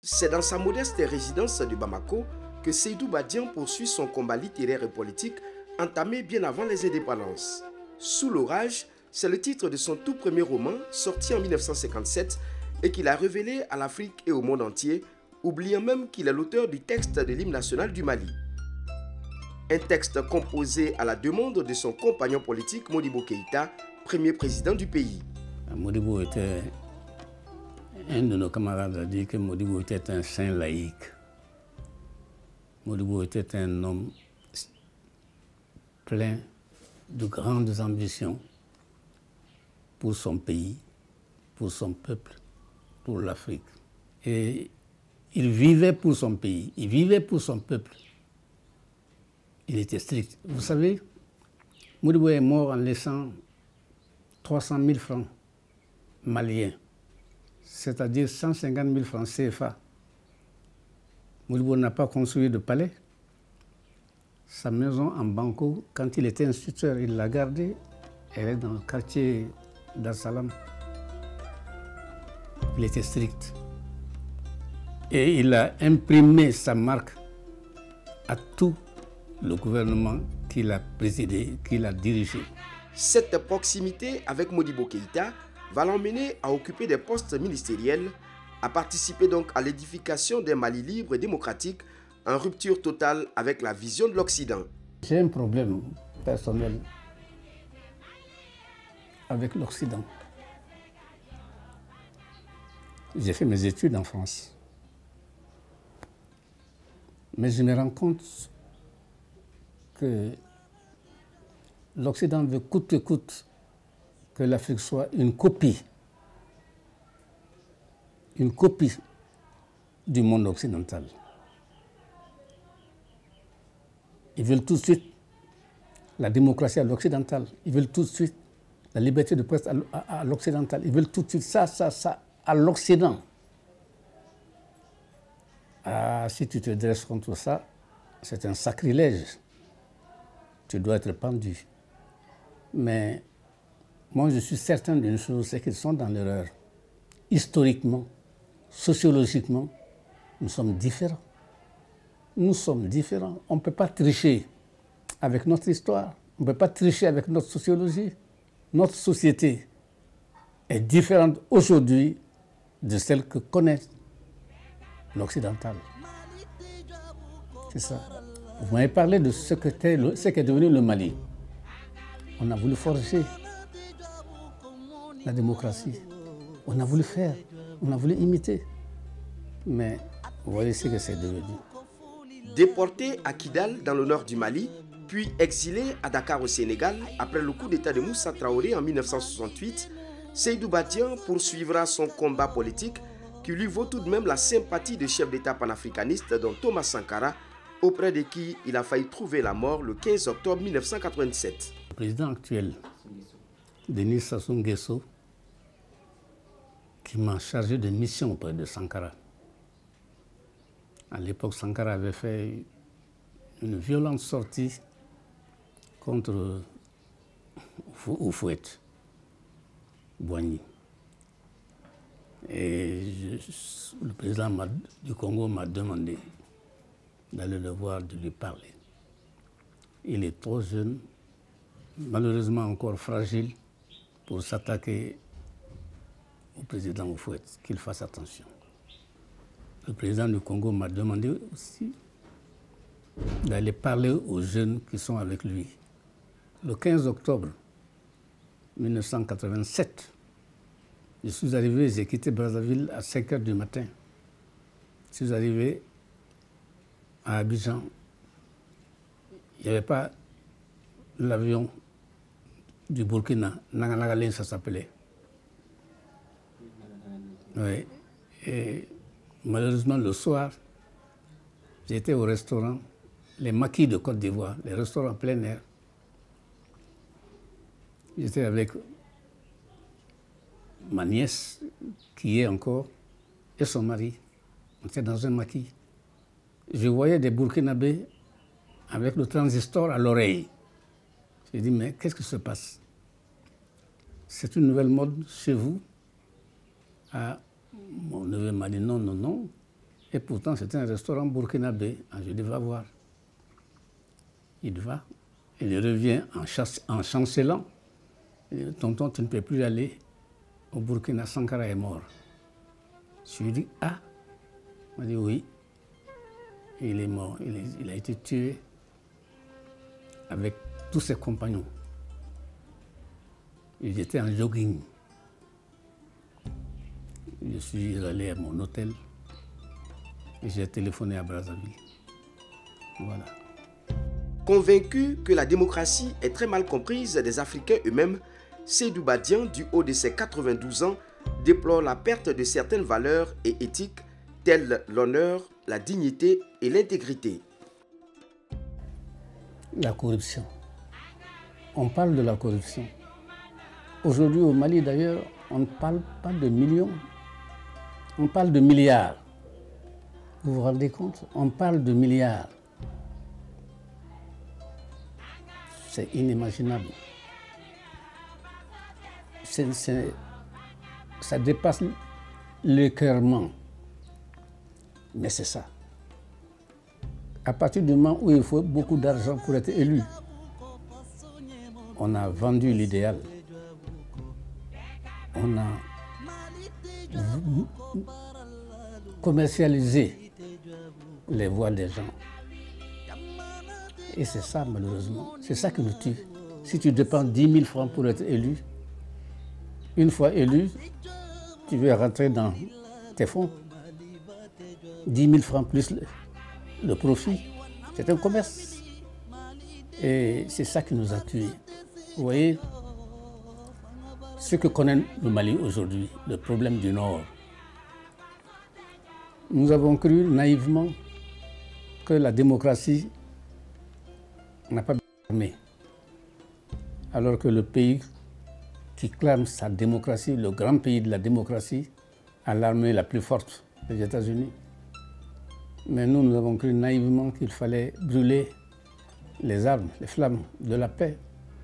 C'est dans sa modeste résidence de Bamako que Seydou Badian poursuit son combat littéraire et politique entamé bien avant les indépendances. Sous l'orage, c'est le titre de son tout premier roman, sorti en 1957 et qu'il a révélé à l'Afrique et au monde entier, oubliant même qu'il est l'auteur du texte de l'hymne national du Mali. Un texte composé à la demande de son compagnon politique Modibo Keïta, premier président du pays. Modibo était, un de nos camarades a dit que Modibo était un saint laïque. Modibo était un homme plein de grandes ambitions pour son pays, pour son peuple, pour l'Afrique. Et il vivait pour son pays, il vivait pour son peuple. Il était strict. Vous savez, Modibo est mort en laissant 300 000 francs maliens, c'est-à-dire 150 000 francs CFA. Modibo n'a pas construit de palais. Sa maison en Banco, quand il était instituteur, il l'a gardée. Elle est dans le quartier d'Al-Salam. Il était strict. Et il a imprimé sa marque à tout le gouvernement qu'il a présidé, qu'il a dirigé. Cette proximité avec Modibo Keïta va l'emmener à occuper des postes ministériels, à participer donc à l'édification d'un Mali libre et démocratique en rupture totale avec la vision de l'Occident. J'ai un problème personnel avec l'Occident. J'ai fait mes études en France. Mais je me rends compte que l'Occident veut coûte que coûte que l'Afrique soit une copie du monde occidental. Ils veulent tout de suite la démocratie à l'occidental. Ils veulent tout de suite la liberté de presse à l'occidental. Ils veulent tout de suite ça à l'Occident. Ah, si tu te dresses contre ça, c'est un sacrilège. Tu dois être pendu. Mais moi, je suis certain d'une chose, c'est qu'ils sont dans l'erreur. Historiquement, sociologiquement, nous sommes différents. Nous sommes différents. On ne peut pas tricher avec notre histoire. On ne peut pas tricher avec notre sociologie. Notre société est différente aujourd'hui de celle que connaît l'occidental. C'est ça. Vous m'avez parlé de ce qu'est devenu le Mali. On a voulu forger la démocratie. On a voulu faire, on a voulu imiter. Mais vous voyez ce que c'est devenu. Déporté à Kidal dans le nord du Mali, puis exilé à Dakar au Sénégal après le coup d'État de Moussa Traoré en 1968, Seydou Badian poursuivra son combat politique qui lui vaut tout de même la sympathie de chef d'État panafricaniste dont Thomas Sankara, auprès de qui il a failli trouver la mort le 15 octobre 1987. Le président actuel, Denis Sassou Nguesso, qui m'a chargé de mission auprès de Sankara. À l'époque, Sankara avait fait une violente sortie contre Houphouët Boigny. Et le président du Congo m'a demandé d'aller le voir, de lui parler. Il est trop jeune, malheureusement encore fragile, pour s'attaquer au président Houphouët, qu'il fasse attention. Le président du Congo m'a demandé aussi d'aller parler aux jeunes qui sont avec lui. Le 15 octobre 1987, je suis arrivé, j'ai quitté Brazzaville à 5 h du matin. Je suis arrivé à Abidjan. Il n'y avait pas l'avion du Burkina, Nanganagaline ça s'appelait. Oui. Et malheureusement, le soir, j'étais au restaurant, les maquis de Côte d'Ivoire, les restaurants plein air. J'étais avec ma nièce, qui est encore, et son mari. On était dans un maquis. Je voyais des Burkinabés avec le transistor à l'oreille. J'ai dit, mais qu'est-ce qui se passe? C'est une nouvelle mode chez vous? Ah, mon neveu m'a dit, non, non, non. Et pourtant, c'est un restaurant burkinabé. Je dis, va voir. Il va. Il revient en chancelant. Il dit, tonton, tu ne peux plus aller au Burkina, Sankara est mort. Je lui dis, ah. Il m'a dit, oui. Il est mort. Il a été tué avec tous ses compagnons. Ils étaient en jogging. Je suis allé à mon hôtel et j'ai téléphoné à Brazzaville. Voilà. Convaincu que la démocratie est très mal comprise des Africains eux-mêmes, Seydou Badian, du haut de ses 92 ans, déplore la perte de certaines valeurs et éthiques telles l'honneur, la dignité et l'intégrité. La corruption. On parle de la corruption. Aujourd'hui au Mali d'ailleurs, on ne parle pas de millions, on parle de milliards. Vous vous rendez compte? On parle de milliards. C'est inimaginable. Ça dépasse l'écœurement. Mais c'est ça. À partir du moment où il faut beaucoup d'argent pour être élu, on a vendu l'idéal. On a commercialisé les voix des gens. Et c'est ça, malheureusement. C'est ça qui nous tue. Si tu dépenses 10 000 francs pour être élu, une fois élu, tu veux rentrer dans tes fonds. 10 000 francs plus le profit. C'est un commerce. Et c'est ça qui nous a tués. Vous voyez, ce que connaît le Mali aujourd'hui, le problème du Nord. Nous avons cru naïvement que la démocratie n'a pas d'armée. Alors que le pays qui clame sa démocratie, le grand pays de la démocratie, a l'armée la plus forte, les États-Unis. Mais nous avons cru naïvement qu'il fallait brûler les armes, les flammes de la paix.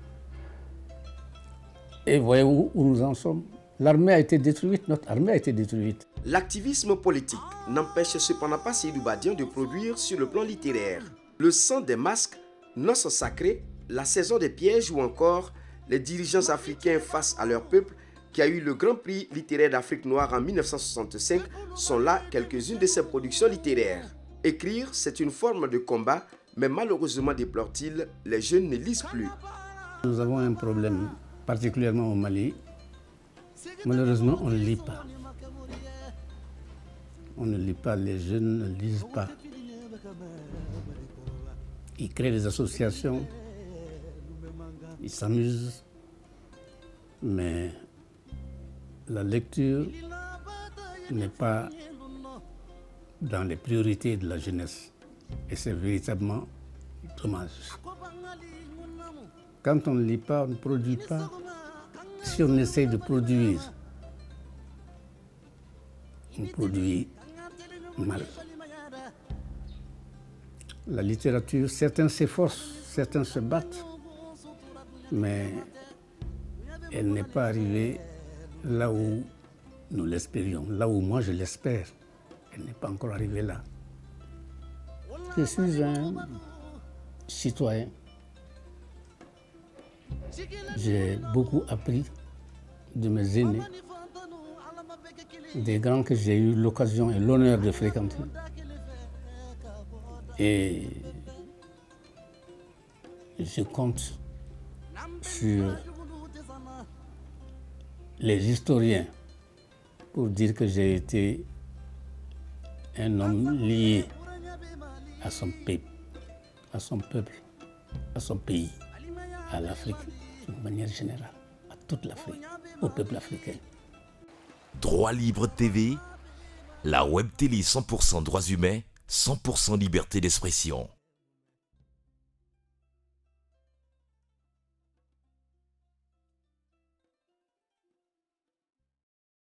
Et voyez où nous en sommes. L'armée a été détruite, notre armée a été détruite. L'activisme politique n'empêche cependant pas Seydou Badian de produire sur le plan littéraire. Le sang des masques, Noces sacrées, La saison des pièges ou encore Les dirigeants africains face à leur peuple qui a eu le Grand Prix littéraire d'Afrique noire en 1965 sont là quelques-unes de ses productions littéraires. Écrire, c'est une forme de combat, mais malheureusement, déplore-t-il, les jeunes ne lisent plus. Nous avons un problème, particulièrement au Mali. Malheureusement, on ne lit pas. On ne lit pas, les jeunes ne lisent pas. Ils créent des associations, ils s'amusent, mais la lecture n'est pas dans les priorités de la jeunesse. Et c'est véritablement dommage. Quand on ne lit pas, on ne produit pas. Si on essaie de produire, on produit mal. La littérature, certains s'efforcent, certains se battent, mais elle n'est pas arrivée là où nous l'espérions, là où moi je l'espère. Elle n'est pas encore arrivée là. Je suis un citoyen. J'ai beaucoup appris de mes aînés, des grands que j'ai eu l'occasion et l'honneur de fréquenter. Et je compte sur les historiens pour dire que j'ai été un homme lié à son peuple, à son pays, à l'Afrique d'une manière générale, à toute l'Afrique, au peuple africain. Droit Libre TV, la web télé 100% droits humains, 100% liberté d'expression.